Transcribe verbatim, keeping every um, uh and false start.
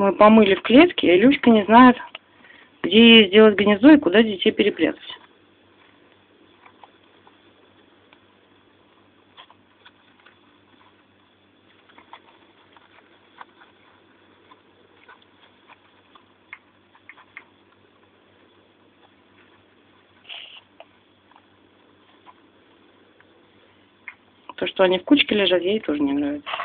мы помыли в клетке, и Люська не знает, где ей сделать гнездо и куда детей перепрятать. То, что они в кучке лежат, ей тоже не нравится.